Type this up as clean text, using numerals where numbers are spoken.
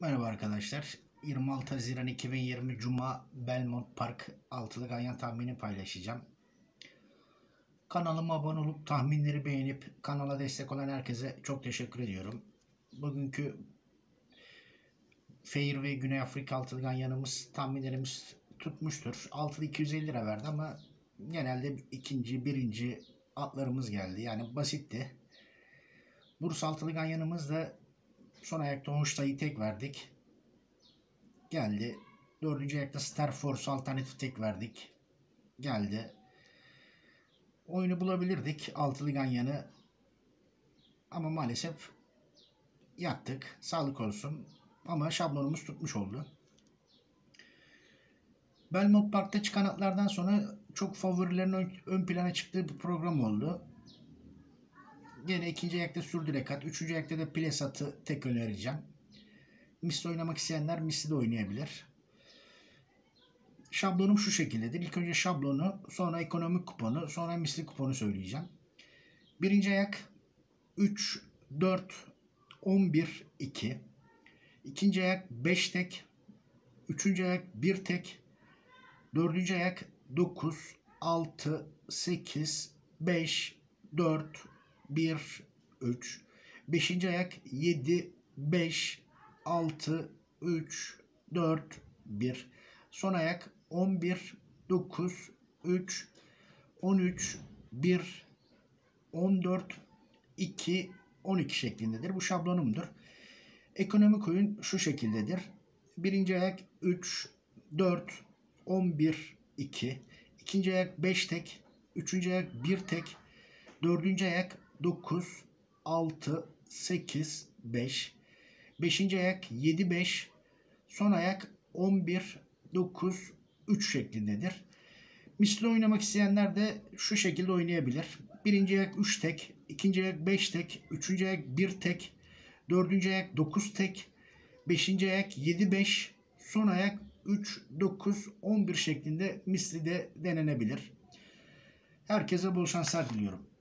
Merhaba arkadaşlar. 26 Haziran 2020 Cuma Belmont Park altılı ganyan tahmini paylaşacağım. Kanalıma abone olup tahminleri beğenip kanala destek olan herkese çok teşekkür ediyorum. Bugünkü Fair ve Güney Afrika altılı ganyanımız tahminlerimiz tutmuştur. Altılı 250 lira verdi ama genelde birinci atlarımız geldi. Yani basitti. Bursa altılı ganyanımız da son ayakta Hoşta'yı tek verdik. Geldi. Dördüncü ayakta Star Force alternatif tek verdik. Geldi. Oyunu bulabilirdik. Altılı ganyanı. Ama maalesef yattık. Sağlık olsun. Ama şablonumuz tutmuş oldu. Belmont Park'ta çıkan atlardan sonra çok favorilerin ön plana çıktığı bir program oldu. Yine ikinci ayakta Sürdürek at. Üçüncü ayakta da Ples atı tek önereceğim. Misli oynamak isteyenler misli de oynayabilir. Şablonum şu şekildedir. İlk önce şablonu, sonra ekonomik kuponu, sonra misli kuponu söyleyeceğim. Birinci ayak 3, 4, 11, 2. İkinci ayak 5 tek. Üçüncü ayak 1 tek. Dördüncü ayak 9, 6, 8, 5, 4, 1, 3. Beşinci ayak 7, 5, 6, 3, 4, 1. Son ayak 11, 9, 3, 13, 1, 14, 2, 12 şeklindedir. Bu şablonumdur. Ekonomik oyun şu şekildedir. Birinci ayak 3, 4, 11, 2. İkinci ayak 5 tek. Üçüncü ayak 1 tek. Dördüncü ayak 9, 6, 8, 5. Beşinci ayak 7, 5. Son ayak 11, 9, 3 şeklindedir. Misli oynamak isteyenler de şu şekilde oynayabilir. Birinci ayak 3 tek, ikinci ayak 5 tek, üçüncü ayak 1 tek, dördüncü ayak 9 tek, beşinci ayak 7, 5, son ayak 3, 9, 11 şeklinde misli de denenebilir. Herkese bol şanslar diliyorum.